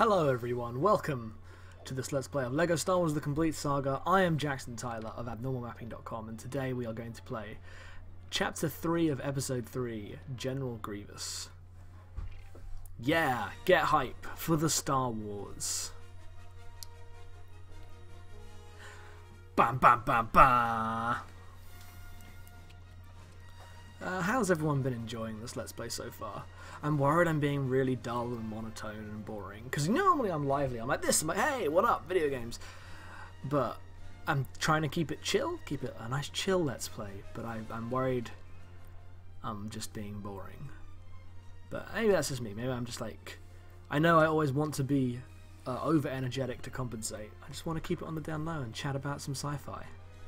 Hello everyone, welcome to this Let's Play of LEGO Star Wars The Complete Saga. I am Jackson Tyler of abnormalmapping.com and today we are going to play Chapter 3 of Episode 3, General Greivous. Yeah, get hype for the Star Wars. Bam bam bam bam! How's everyone been enjoying this Let's Play so far? I'm worried I'm being really dull and monotone and boring, because normally I'm lively, I'm like this, I'm like, hey, what up, video games? But I'm trying to keep it chill, keep it a nice chill Let's Play, but I'm worried I'm just being boring. But maybe that's just me, maybe I'm just like, I know I always want to be over energetic to compensate, I just want to keep it on the down low and chat about some sci-fi.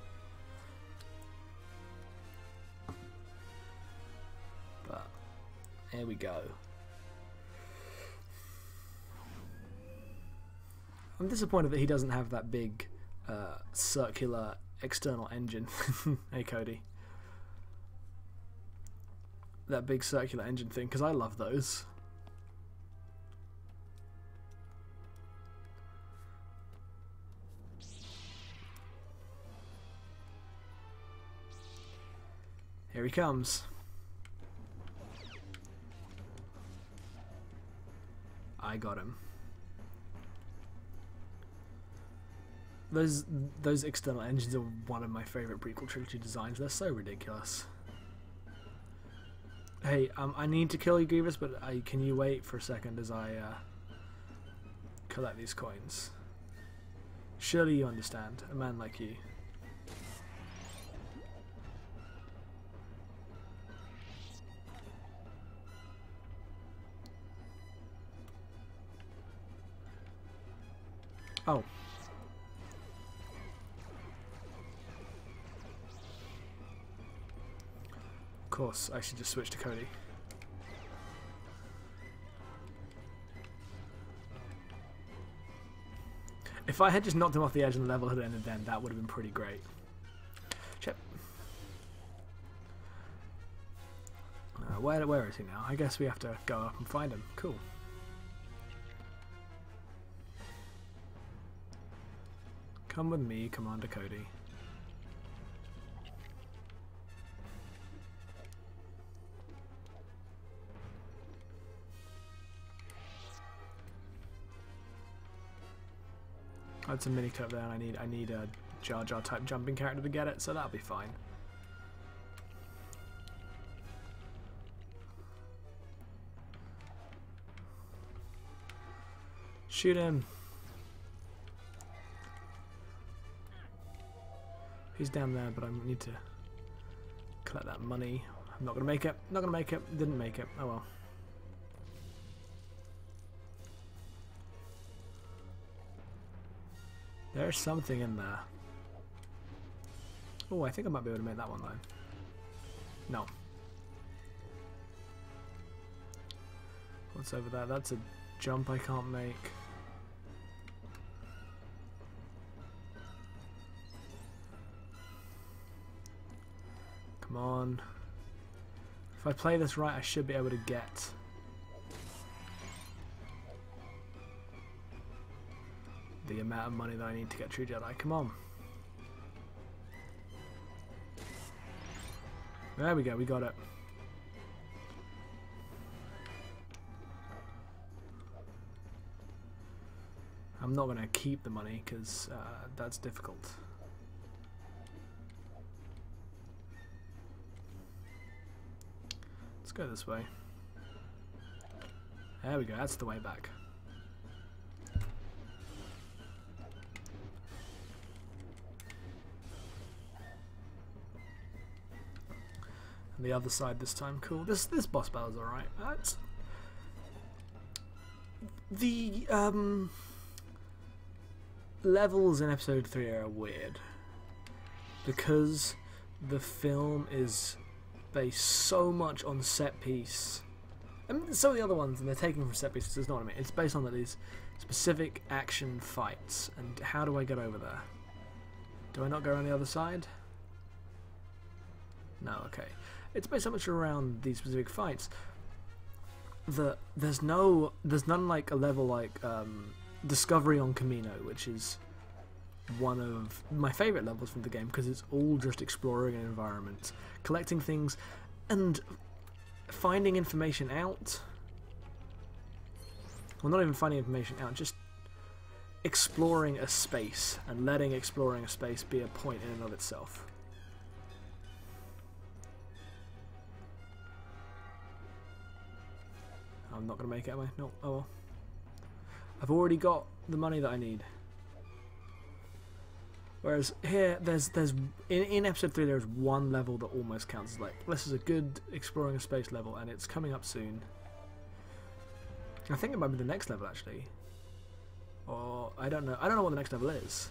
Here we go. I'm disappointed that he doesn't have that big circular external engine. Hey Cody. That big circular engine thing, because I love those. Here he comes. I got him. Those external engines are one of my favourite prequel trilogy designs. They're so ridiculous. Hey, I need to kill you, Greivous, but can you wait for a second as I collect these coins? Surely you understand, a man like you. Oh. Of course, I should just switch to Cody. If I had just knocked him off the edge and the level had ended then, that would have been pretty great. Chip. Where is he now? I guess we have to go up and find him. Cool. Come with me, Commander Cody. That's a mini clip there, and I need a Jar Jar type jumping character to get it, so that'll be fine. Shoot him. He's down there, but I need to collect that money. I'm not gonna make it. Not gonna make it. Didn't make it. Oh well. There's something in there. Oh, I think I might be able to make that one though. No. What's over there? That's a jump I can't make. Come on. If I play this right, I should be able to get the amount of money that I need to get True Jedi. Come on. There we go, we got it. I'm not going to keep the money because that's difficult. Let's go this way. There we go, that's the way back. And the other side this time, cool. This boss battle's alright. The levels in episode 3 are weird because the film is based so much on set piece. I mean, some of the other ones, and they're taken from set pieces, that's not what I mean. It's based on these specific action fights. And how do I get over there? Do I not go around the other side? No, okay. It's based so much around these specific fights. that there's none like a level like Discovery on Camino, which is one of my favourite levels from the game because it's all just exploring an environment, collecting things, and finding information out. Well, not even finding information out, just exploring a space and letting exploring a space be a point in and of itself. I'm not going to make it, am I? No. Oh well. I've already got the money that I need. Whereas here, in episode 3, there's one level that almost counts as like, this is a good exploring a space level, and it's coming up soon. I think it might be the next level actually, or I don't know. I don't know what the next level is.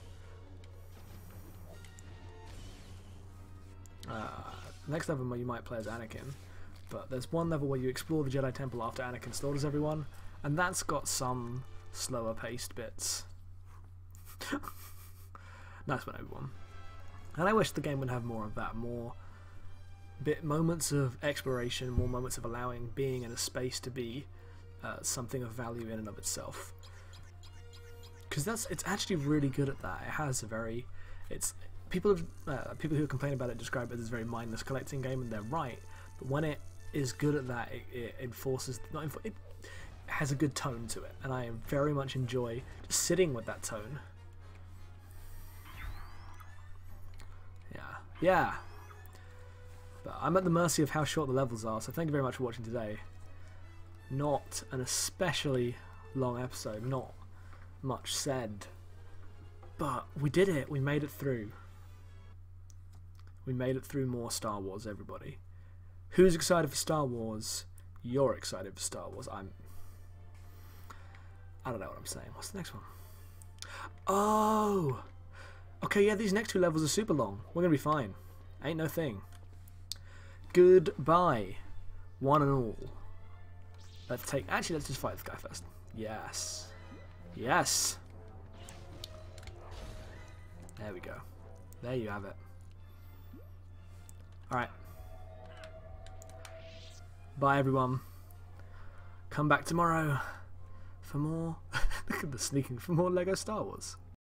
Next level where you might play as Anakin, but there's one level where you explore the Jedi Temple after Anakin slaughters everyone, and that's got some slower paced bits. Nice one, everyone. And I wish the game would have more of that, more moments of exploration, more moments of allowing being in a space to be something of value in and of itself. Because it's actually really good at that. It has a very, people who complain about it describe it as a very mindless collecting game, and they're right. But when it is good at that, it enforces, it has a good tone to it, and I very much enjoy just sitting with that tone. Yeah. But I'm at the mercy of how short the levels are, so thank you very much for watching today. Not an especially long episode, not much said. But we did it, we made it through. We made it through more Star Wars, everybody. Who's excited for Star Wars? You're excited for Star Wars. I don't know what I'm saying. What's the next one? Oh! Okay, yeah, these next 2 levels are super long. We're gonna be fine. Ain't no thing. Goodbye, one and all. Let's just fight this guy first. Yes. Yes! There we go. There you have it. Alright. Bye, everyone. Come back tomorrow for more... Look at the sneaking, for more LEGO Star Wars.